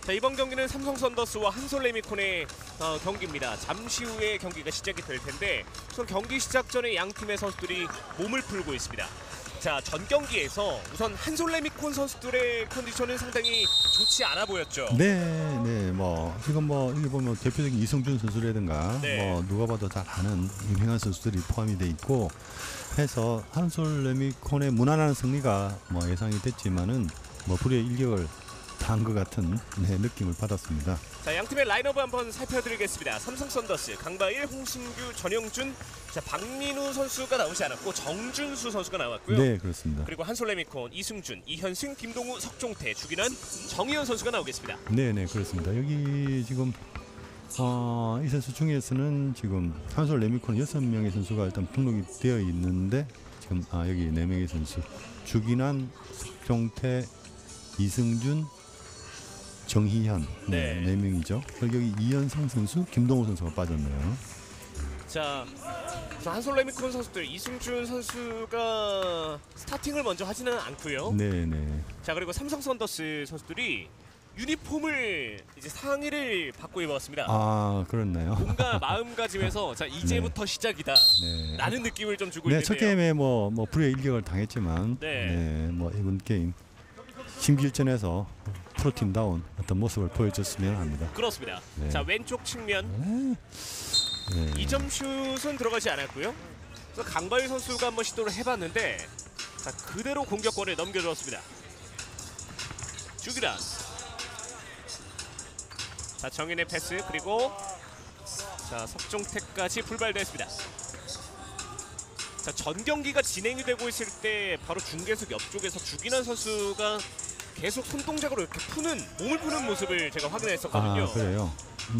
자, 이번 경기는 삼성 선더스와 한솔 레미콘의 경기입니다. 잠시 후에 경기가 시작이 될 텐데 우선 경기 시작 전에 양 팀의 선수들이 몸을 풀고 있습니다. 자, 전 경기에서 우선 한솔 레미콘 선수들의 컨디션은 상당히 좋지 않아 보였죠. 네, 뭐 지금 뭐 여기 보면 대표적인 이승준 선수라든가 네. 뭐 누가 봐도 잘 아는 유명한 선수들이 포함이 돼 있고 해서 한솔 레미콘의 무난한 승리가 뭐 예상이 됐지만은 뭐 불의 일격을 당한 것 같은 느낌을 받았습니다. 자, 양 팀의 라인업을 한번 살펴드리겠습니다. 삼성 선더스 강바일, 홍승규, 전영준, 자, 박민우 선수가 나오지 않았고 정준수 선수가 나왔고요. 네, 그렇습니다. 그리고 한솔 레미콘, 이승준, 이현승, 김동우, 석종태, 주기난, 정희연 선수가 나오겠습니다. 네, 그렇습니다. 여기 지금 이 선수 중에서는 지금 한솔 레미콘 6명의 선수가 일단 등록이 되어 있는데 지금 여기 4명의 선수 주기난, 석종태, 이승준, 정희현 네 명이죠. 그리고 여기 이현승 선수, 김동우 선수가 빠졌네요. 자, 한솔 레미콘 선수들 이승준 선수가 스타팅을 먼저 하지는 않고요. 네. 자, 그리고 삼성 선더스 선수들이 유니폼을 이제 상의를 받고 입었습니다. 아, 그렇나요? 뭔가 마음가짐에서 자, 이제부터 시작이다 라는 느낌을 좀 주고 있는데요. 첫 게임에 뭐 불의 일격을 당했지만 뭐 이번 게임 심기일전에서 프로팀다운 어떤 모습을 보여줬으면 합니다. 그렇습니다. 자, 왼쪽 측면 2점 슛은 들어가지 않았고요. 그래서 강바일 선수가 한번 시도를 해봤는데 자, 그대로 공격권을 넘겨주었습니다. 주기란, 자, 정인의 패스, 그리고 자, 석종태까지 불발됐습니다. 자, 전 경기가 진행이 되고 있을 때 바로 중계석 옆쪽에서 주기난 선수가 계속 손동작으로 이렇게 몸을 푸는 모습을 제가 확인했었거든요. 아, 그래요?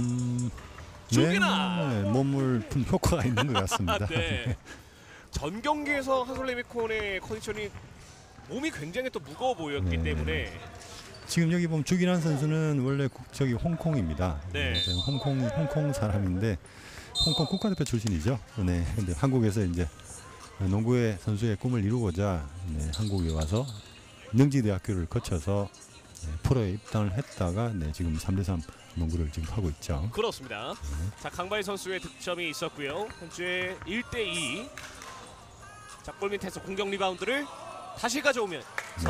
주기난! 몸을 푼 효과가 있는 것 같습니다. 네. 전 경기에서 한솔 레미콘의 컨디션이 몸이 굉장히 또 무거워 보였기 때문에 지금 여기 보면 주기란 선수는 원래 국적이 홍콩입니다. 홍콩 사람인데 홍콩 국가대표 출신이죠. 네. 근데 한국에서 이제 농구의 선수의 꿈을 이루고자 한국에 와서 능지대학교를 거쳐서 프로에 입단을 했다가 지금 3대3 농구를 지금 하고 있죠. 그렇습니다. 자, 강바일 선수의 득점이 있었고요. 현재 1대2. 자, 골 밑에서 공격 리바운드를 다시 가져오면서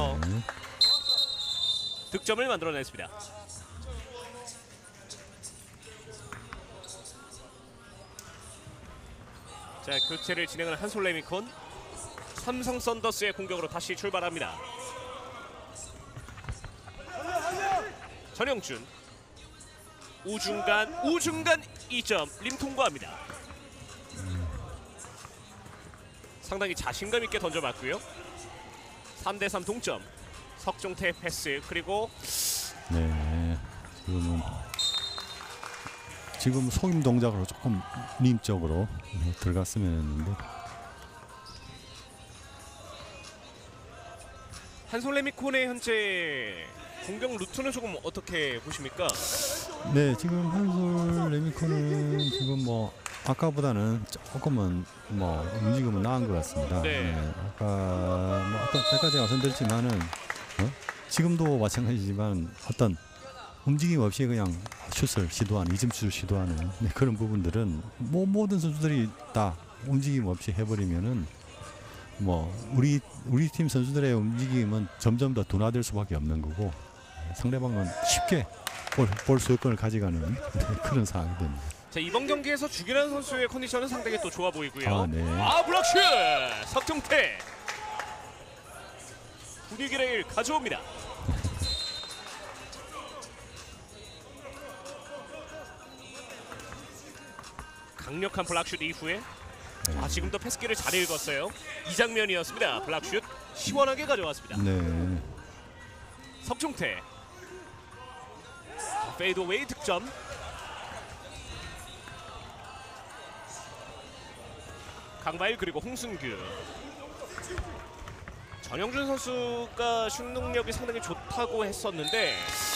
득점을 만들어냈습니다. 자, 교체를 진행하는 한솔 레미콘. 삼성 선더스의 공격으로 다시 출발합니다. 전영준, 우중간 2점 림 통과합니다. 상당히 자신감 있게 던져봤고요. 3대3 동점. 석종태 패스, 그리고 지금 속임 동작으로 조금 림 쪽으로 들어갔으면 했는데 한솔 레미콘의 현재 공격 루트는 조금 어떻게 보십니까? 네, 지금 한솔 레미콘은 지금 뭐 아까보다는 조금은 뭐 움직임은 나은 것 같습니다. 아까 뭐 어떤 때까지 말씀드렸지만은 지금도 마찬가지지만 어떤 움직임 없이 그냥 슛을 시도하는 2점 슛을 시도하는 그런 부분들은 뭐 모든 선수들이 다 움직임 없이 해버리면은 뭐 우리 팀 선수들의 움직임은 점점 더 둔화될 수밖에 없는 거고 상대방은 쉽게 볼 소유권을 가져가는 그런 상황이 됩니다. 자, 이번 경기에서 주기란 선수의 컨디션은 상당히 또 좋아 보이고요. 블락슛! 석종태! 분위기를 가져옵니다. 강력한 블락슛 이후에 지금도 패스기를 잘 읽었어요. 이 장면이었습니다. 블락슛 시원하게 가져왔습니다. 석종태 페이드웨이 득점. 강바일, 그리고 홍승규. 전영준 선수가 슛 능력이 상당히 좋다고 했었는데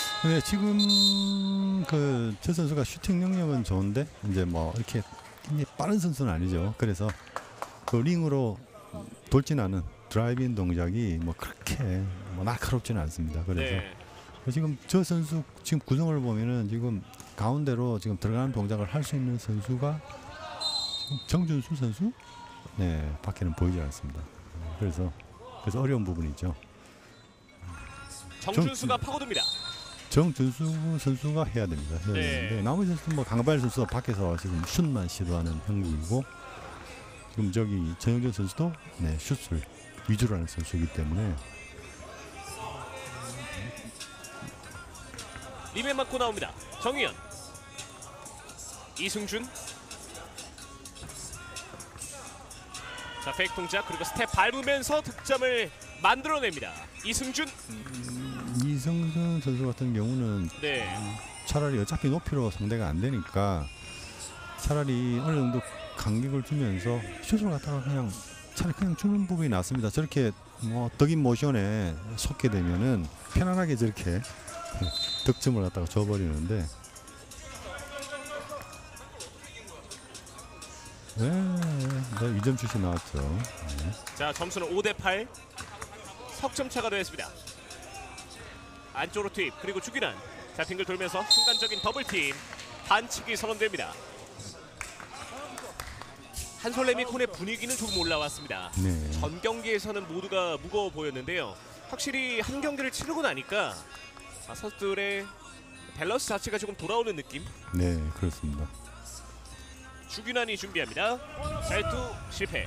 지금 저 선수가 슈팅 능력은 좋은데 이제 뭐 이렇게 빠른 선수는 아니죠. 그래서 그 링으로 돌진하는 드라이빙 동작이 뭐 그렇게 뭐 날카롭지는 않습니다. 그래서 지금 저 선수 지금 구성을 보면은 지금 가운데로 지금 들어가는 동작을 할 수 있는 선수가 지금 정준수 선수 네 밖에는 보이지 않습니다. 그래서 어려운 부분이죠. 정준수가 파고듭니다. 정준수 선수가 해야 됩니다. 해야 네. 되는데 나머지 선수 뭐 강발 선수가 밖에서 지금 슛만 시도하는 형국이고 지금 저기 정영준 선수도 네, 슛을 위주로 하는 선수이기 때문에 리베 맞고 나옵니다. 정희연, 이승준. 자, 페이크 동작 그리고 스텝 밟으면서 득점을 만들어냅니다. 이승준. 이성준 선수 같은 경우는 네. 차라리 어차피 높이로 상대가 안 되니까 차라리 어느 정도 간격을 주면서 슛을 갖다가 그냥 차라리 그냥 주는 부분이 낫습니다. 저렇게 뭐 덕인 모션에 속게 되면은 편안하게 저렇게 득점을 갖다가 줘버리는데 네, 2점 슛이 나왔죠. 네. 자, 점수는 5대8. 석점 차가 되었습니다. 안쪽으로 투입 그리고 주기란. 자, 빙글 돌면서 순간적인 더블팀. 반칙이 선언됩니다. 한솔레미콘의 분위기는 조금 올라왔습니다. 네. 전 경기에서는 모두가 무거워 보였는데요. 확실히 한 경기를 치르고 나니까 선수들의 밸런스 자체가 조금 돌아오는 느낌. 네, 그렇습니다. 주균환이 준비합니다. 잘투 실패.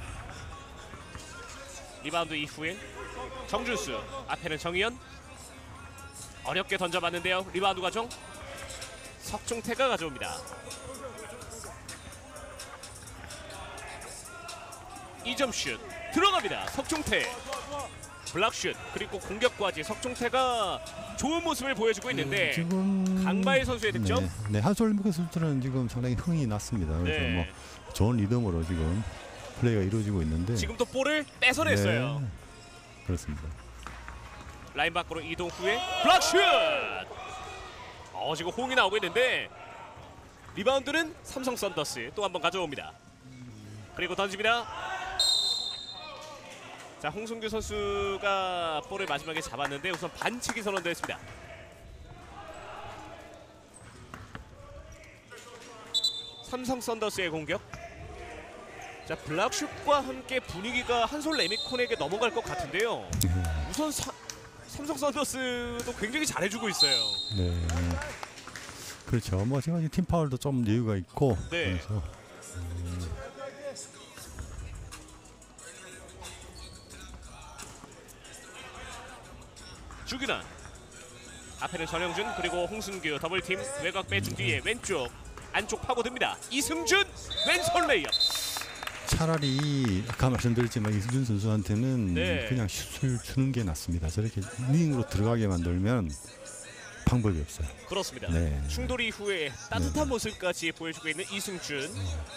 리바운드 이후에 정준수, 앞에는 정희연. 어렵게 던져봤는데요. 리바운드 과정 석중태가 가져옵니다. 2점 슛 들어갑니다. 석중태 블락슛 그리고 공격과지 석중태가 좋은 모습을 보여주고 있는데 지금 강바일 선수의 득점. 네, 한솔미크 선수는 지금 상당히 흥이 났습니다. 그래서 네. 뭐 좋은 리듬으로 지금 플레이가 이루어지고 있는데 지금도 볼을 뺏어냈어요. 네, 그렇습니다. 라인 밖으로 이동 후에 블락슛. 지금 홍이 나오고 있는데 리바운드는 삼성 썬더스 또 한 번 가져옵니다. 그리고 던집니다. 자, 홍승규 선수가 볼을 마지막에 잡았는데 우선 반칙이 선언됐습니다. 삼성 썬더스의 공격. 자, 블락슛과 함께 분위기가 한솔레미콘에게 넘어갈 것 같은데요. 우선 삼성 썬더스도 굉장히 잘해주고 있어요. 네, 그렇죠. 뭐 지금 팀 파울도 좀 여유가 있고 네. 그래서 주기란, 앞에는 전영준 그리고 홍승규 더블팀. 외곽 빼준 뒤에 왼쪽 안쪽 파고듭니다. 이승준 왼손 레이업. 차라리 아까 말씀드렸지만 이승준 선수한테는 네. 그냥 슛을 주는 게 낫습니다. 저렇게 링으로 들어가게 만들면 방법이 없어요. 그렇습니다. 네. 충돌 이후에 따뜻한 모습까지 보여주고 있는 이승준.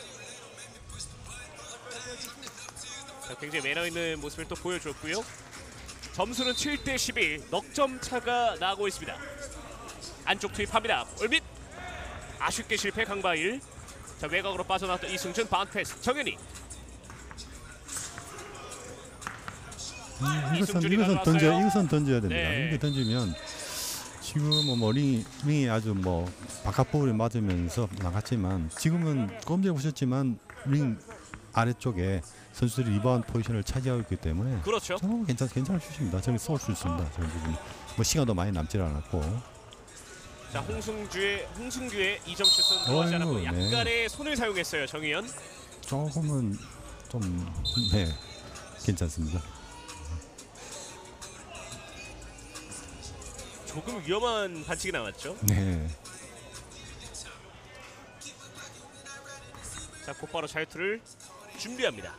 자, 굉장히 매너 있는 모습을 또 보여줬고요. 점수는 7대11. 넉점 차가 나고 있습니다. 안쪽 투입합니다. 올밑 아쉽게 실패 강바일. 자, 외곽으로 빠져나왔던 이승준 바운패스 정현이. 이것은 던져야 됩니다. 네. 이렇게 던지면 지금은 뭐 링이 아주 뭐 바깥볼에 맞으면서 나갔지만 지금은 조금 전에 보셨지만 링 아래쪽에 선수들이 리바운드 포지션을 차지하고 있기 때문에 그렇죠. 저는 괜찮을 슛입니다. 저기 쏠 수 있습니다. 저는 지금 뭐 시간도 많이 남질 않았고. 자, 홍승규의 2점 슛은 들어가지 않았고 네. 약간의 손을 사용했어요. 정희연. 조금은 좀 괜찮습니다. 조금 위험한 반칙이 나왔죠. 네. 자, 곧바로 자유투를 준비합니다.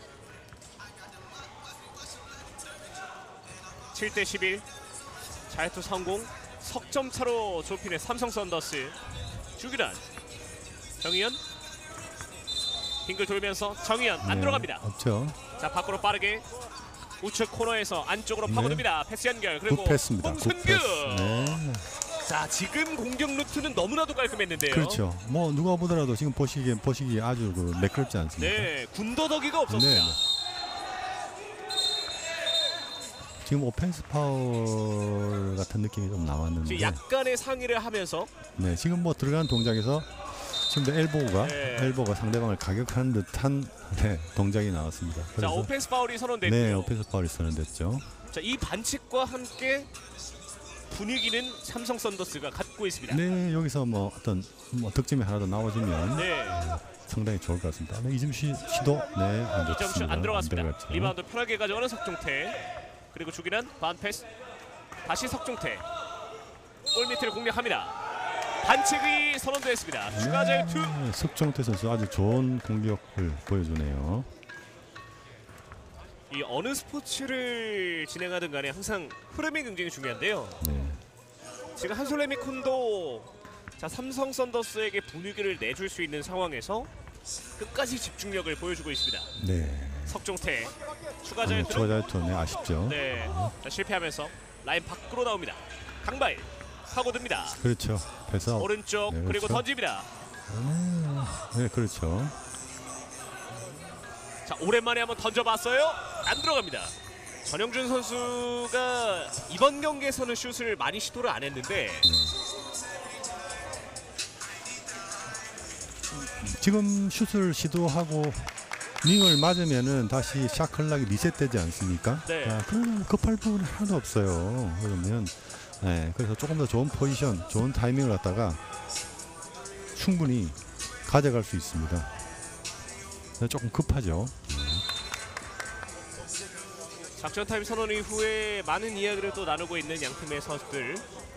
7대11. 자유투 성공. 석점 차로 좁히는 삼성 썬더스. 주기란, 정희연. 빙글 돌면서 정희연 안 네, 들어갑니다. 없죠. 자, 밖으로 빠르게 우측 코너에서 안쪽으로 파고듭니다. 패스 연결 그리고 굿패스입니다. 홍승규. 네. 자, 지금 공격 루트는 너무나도 깔끔했는데요. 그렇죠. 뭐 누가 보더라도 지금 보시기 아주 매끄럽지 않습니까? 네, 군더더기가 없었습니다. 네. 지금 오펜스 파울 같은 느낌이 좀 나왔는데. 지금 약간의 상의를 하면서. 네, 지금 뭐 들어가는 동작에서 지금도 엘보가 네. 엘보가 상대방을 가격하는 듯한 네, 동작이 나왔습니다. 자, 그래서 오펜스 파울이 선언됐고요. 네, 오펜스 파울이 선언됐죠. 자, 이 반칙과 함께 분위기는 삼성 썬더스가 갖고 있습니다. 네, 여기서 뭐 어떤 뭐 득점이 하나 더 나와주면 네. 상당히 좋을 것 같습니다. 네, 이점 시도 네, 안 이점슛 좋습니다. 안 들어갔습니다. 들어갔죠. 리바운드 편하게 가져가는 석종태. 그리고 주기란 반패스. 다시 석종태. 골밑을 공략합니다. 반칙이 선언됐습니다. 추가 자유투. 네, 석종태 선수 아주 좋은 공격을 보여주네요. 이 어느 스포츠를 진행하든 간에 항상 흐름이 굉장히 중요한데요. 네. 지금 한솔레미콘도 자, 삼성 썬더스에게 분위기를 내줄 수 있는 상황에서 끝까지 집중력을 보여주고 있습니다. 네. 석종태 추가 추가 자유투. 자유투 네, 아쉽죠. 네. 자, 실패하면서 라인 밖으로 나옵니다. 강바일 파고듭니다. 그렇죠. 패스 아웃. 오른쪽 네, 그리고 그렇죠. 던집니다. 네, 그렇죠. 자, 오랜만에 한번 던져봤어요. 안 들어갑니다. 전영준 선수가 이번 경기에서는 슛을 많이 시도를 안 했는데 지금 슛을 시도하고 링을 맞으면은 다시 샷 클락이 리셋되지 않습니까? 네. 자, 그러면 급할 부분은 하나도 없어요. 그러면 네, 그래서 조금 더 좋은 포지션, 좋은 타이밍을 갖다가 충분히 가져갈 수 있습니다. 조금 급하죠. 작전 타임 선언 이후에 많은 이야기를 또 나누고 있는 양 팀의 선수들.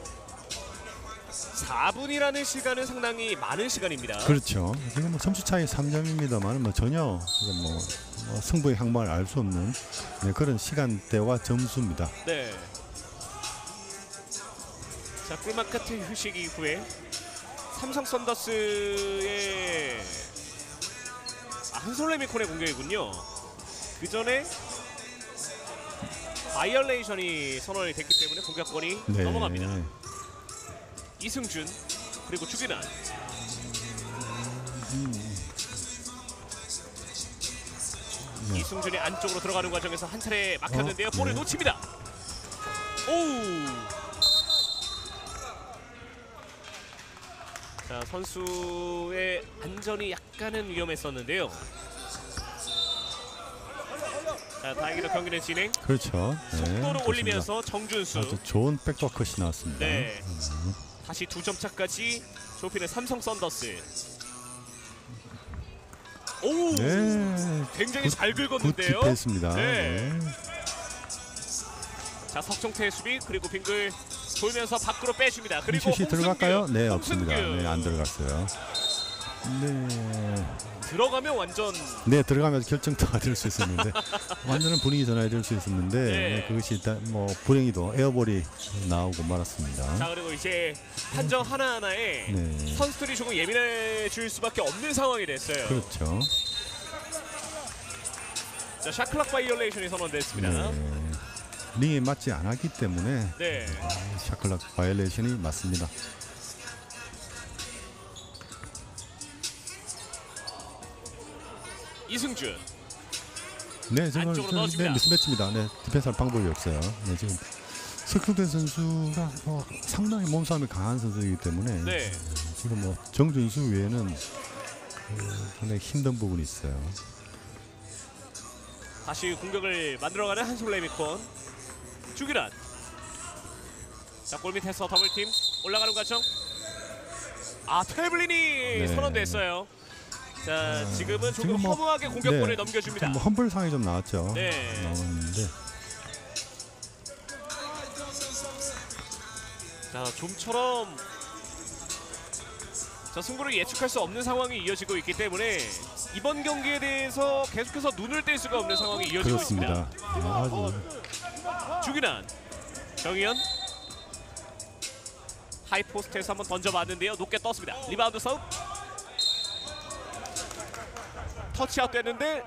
4분이라는 시간은 상당히 많은 시간입니다. 그렇죠. 지금 뭐 점수 차이 3점입니다만 뭐 전혀 지금 뭐 승부의 향방을 알 수 없는 네, 그런 시간대와 점수입니다. 네. 자, 꿀맛 같은 휴식 이후에 삼성 썬더스의 한솔레미콘의 공격이군요. 그 전에 바이올레이션이 선언이 됐기 때문에 공격권이 네. 넘어갑니다. 이승준 그리고 주기란. 이승준이 안쪽으로 들어가는 과정에서 한 차례 막혔는데요. 볼을 네. 놓칩니다. 오우. 자, 선수의 안전이 약간은 위험했었는데요. 자, 다행히도 경기는 진행. 그렇죠. 네, 속도를 좋습니다. 올리면서 정준수. 아주 좋은 백도어 컷이 나왔습니다. 네. 다시 2점 차까지 좁히는 삼성 썬더스. 오. 네. 굉장히 잘 굿 긁었는데요. 디펜스입니다. 네. 네. 자, 석종태의 수비 그리고 빙글 돌면서 밖으로 빼줍니다. 그리고 슛이 들어갈까요? 네, 없습니다. 홍승규. 네, 안 들어갔어요. 네. 들어가면 완전 네, 들어가면서 결정타가 될 수 있었는데 완전한 분위기 전환이 될 수 있었는데 네. 네, 그것이 일단 뭐 불행히도 에어볼이 나오고 말았습니다. 자, 그리고 이제 판정 하나하나에 네. 선수들이 조금 예민해질 수밖에 없는 상황이 됐어요. 그렇죠. 자, 샤클락 바이올레이션이 선언됐습니다. 네. 링에 맞지 않았기 때문에 네. 샤클락 바이올레이션이 맞습니다. 이승준. 네, 지금 안쪽으로 넣어줍니다. 미스매치입니다. 네, 디펜스할 방법이 없어요. 네, 지금 석종태 선수가 상당히 몸싸움이 강한 선수이기 때문에 네. 지금 뭐 정준수 외에는 상당히 힘든 부분이 있어요. 다시 공격을 만들어가는 한솔레미콘. 주기란. 자, 골밑에서 더블팀 올라가는 과정. 아, 트래블린이 네. 선언됐어요. 자, 지금은 조금 지금 뭐, 허무하게 공격권을 네, 넘겨줍니다. 뭐 험블 상이 좀 나왔죠. 네. 나왔는데 자, 좀처럼 자, 승부를 예측할 수 없는 상황이 이어지고 있기 때문에 이번 경기에 대해서 계속해서 눈을 뗄 수가 없는 상황이 이어지고 그렇습니다. 있습니다. 네, 아주 주기란, 정희연 하이포스트에서 한번 던져봤는데요. 높게 떴습니다. 리바운드 싸움. 터치아웃 됐는데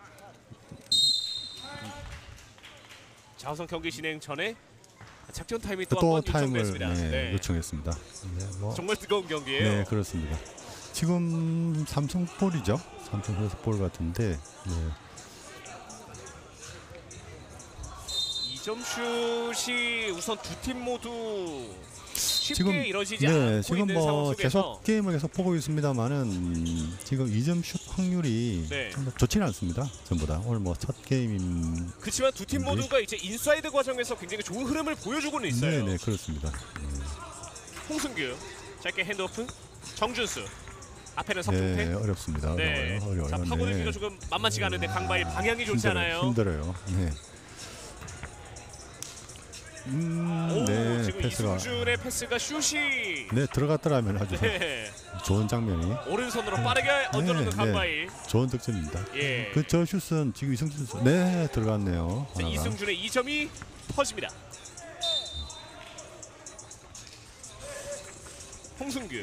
자, 우선 경기 진행 전에 작전 타임이 또 또 한 번 타임을 요청됐습니다. 네. 요청했습니다. 네, 뭐, 정말 뜨거운 경기예요. 네, 그렇습니다. 지금 삼성 볼이죠. 삼성 그래서 볼 같은데 네. 2점슛이 우선 두 팀 모두 쉽게 지금 이루어지지 네, 않고 지금 있는 상황 뭐 속에서 계속 게임을 계속 보고 있습니다만은 지금 2점 슛 확률이 네. 좀 좋지는 않습니다. 전부 다 오늘 뭐 첫 게임인. 그렇지만 두 팀 모두가 이제 인사이드 과정에서 굉장히 좋은 흐름을 보여주고는 있어요. 네, 그렇습니다. 홍승규 짧게 핸드오프. 정준수 앞에는 석중태. 네, 어렵습니다. 네. 어려워요. 자, 파고들기가 조금 만만치가 않은데 강바일 방향이 좋지 않아요. 힘들어요. 네. 오, 네, 지금 패스가 이승준의 패스가 슛이 네 들어갔더라면 아주 네. 좋은 장면이 오른손으로 빠르게 얹어놓는 네. 강바일. 좋은 득점입니다. 예. 그 저 슛은 지금 이승준 선수 네 들어갔네요. 자, 하나가. 이승준의 2점이 터집니다. 홍승규.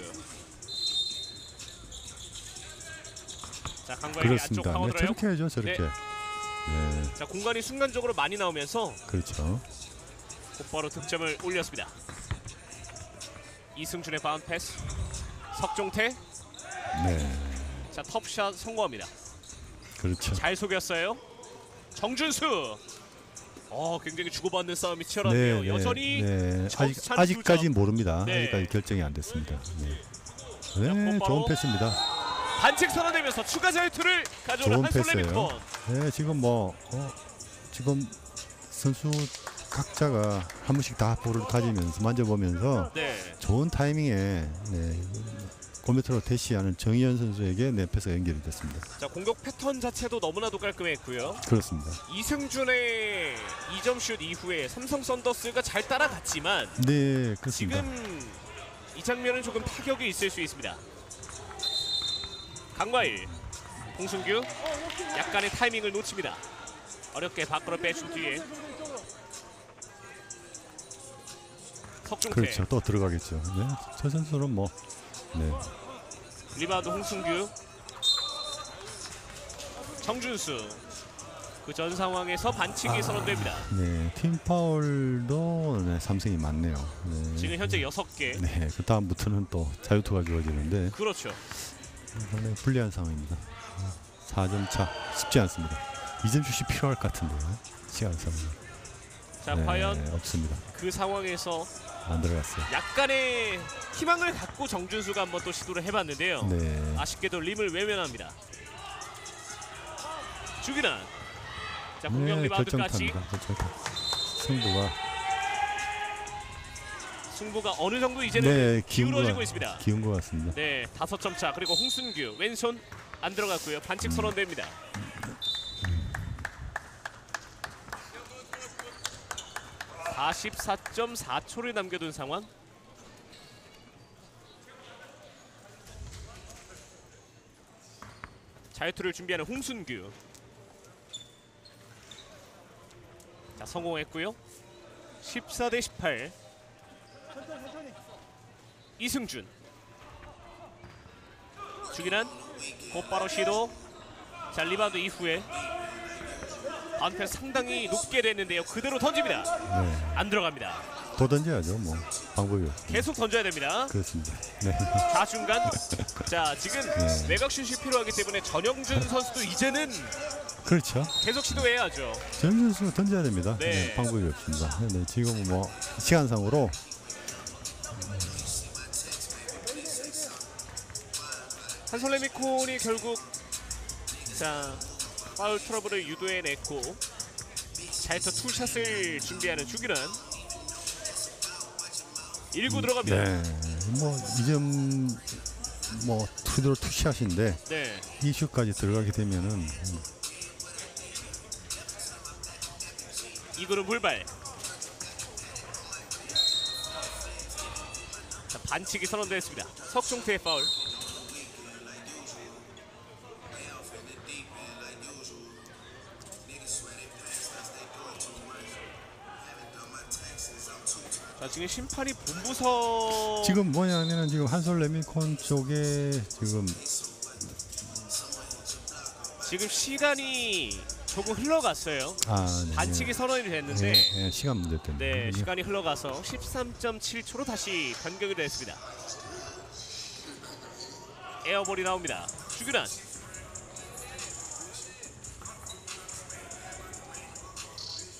자, 강바일이 안쪽 그렇습니다. 네, 파고들어요. 저렇게 해야죠. 저렇게. 네. 네, 자, 공간이 순간적으로 많이 나오면서 그렇죠. 곧바로 득점을 올렸습니다. 이승준의 바운드 패스. 석종태. 네, 자, 톱샷 성공합니다. 그렇죠. 잘 속였어요. 정준수. 굉장히 주고받는 싸움이 치열한데요. 여전히 네. 점수 아직까지 두 점. 모릅니다. 네. 아직까지 결정이 안 됐습니다. 네, 네 곧바로 좋은 패스입니다. 반칙 선언되면서 추가 자유투를 가져오는 좋은 한솔 패스예요. 레미콘. 네, 지금 뭐 지금 선수 각자가 한 번씩 다 볼을 가지면서 만져보면서 네. 좋은 타이밍에 네, 컴퓨터로 대시하는 정희연 선수에게 네, 패스가 연결이 됐습니다. 자, 공격 패턴 자체도 너무나도 깔끔했고요. 그렇습니다. 이승준의 2점 슛 이후에 삼성 썬더스가 잘 따라갔지만 네, 그렇습니다. 지금 이 장면은 조금 타격이 있을 수 있습니다. 강과일, 홍승규 약간의 타이밍을 놓칩니다. 어렵게 밖으로 빼준 뒤에 석중태. 그렇죠. 또 들어가겠죠. 네, 저 선수는 뭐 네, 리바운드 홍승규. 정준수. 그 전 상황에서 반칙이 선언됩니다. 네, 팀 파울도 네, 삼성이 많네요. 네. 지금 현재 6개. 네, 그 다음부터는 또 자유투가 주어지는데 그렇죠. 상당히 불리한 상황입니다. 4점 차 쉽지 않습니다. 2점 슛이 필요할 것 같은데요. 시간상. 자, 네, 과연 없습니다. 그 상황에서 안 들어갔어요. 약간의 희망을 갖고 정준수가 한번 또 시도를 해봤는데요. 네, 아쉽게도 림을 외면합니다. 주기란. 자, 네, 공격 리바운드까지. 결정타입니다. 결정타. 승부가 어느 정도 이제는 네, 기울어지고 있습니다. 기운 것 같습니다. 네, 5점 차. 그리고 홍순규 왼손 안 들어갔고요. 반칙 선언됩니다. 음. 44.4초를 남겨둔 상황. 자유투를 준비하는 홍순규. 자, 성공했고요. 14대18. 이승준. 주기란 곧바로 시도. 자, 리바운드 이후에 안패 상당히 높게 됐는데요. 그대로 던집니다. 네, 안 들어갑니다. 더 던져야죠. 뭐 방법이 없습니다. 계속 던져야 됩니다. 그렇습니다. 네, 좌중간. 자, 지금 네. 외곽슛이 필요하기 때문에 전영준 선수도 이제는 그렇죠. 계속 시도해야죠. 정준 선수가 던져야 됩니다. 네. 네, 방법이 없습니다. 네, 지금 뭐 시간상으로 한솔레미콘이 결국 자 파울 트러블을 유도해냈고 자이터 투샷을 준비하는 주기란 1구 들어갑니다. 네, 뭐 2점 뭐 투드로 투샷인데 네. 이 슛까지 들어가게 되면은 2구는 불발. 자, 반칙이 선언됐습니다. 석중태의 파울. 자, 지금 심판이 본부서 지금 뭐냐면은 지금 한솔 레미콘 쪽에 지금 시간이 조금 흘러갔어요. 네, 반칙이 선언이 됐는데 네, 네, 시간 문제 때문에 네, 시간이 흘러가서 13.7초로 다시 변경이 됐습니다. 에어볼이 나옵니다. 주규란.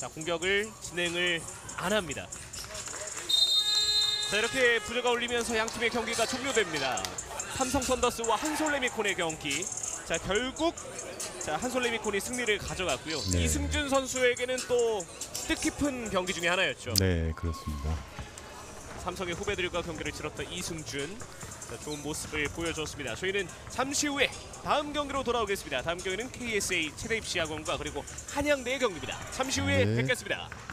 자, 공격을 진행을 안 합니다. 자, 이렇게 부저가 울리면서 양 팀의 경기가 종료됩니다. 삼성 선더스와 한솔레미콘의 경기. 자, 결국 한솔레미콘이 승리를 가져갔고요. 네. 이승준 선수에게는 또 뜻깊은 경기 중에 하나였죠. 네, 그렇습니다. 삼성의 후배들과 경기를 치렀던 이승준, 자, 좋은 모습을 보여줬습니다. 저희는 잠시 후에 다음 경기로 돌아오겠습니다. 다음 경기는 KSA 체대 입시 학원과 그리고 한양대의 경기입니다. 잠시 후에 네. 뵙겠습니다.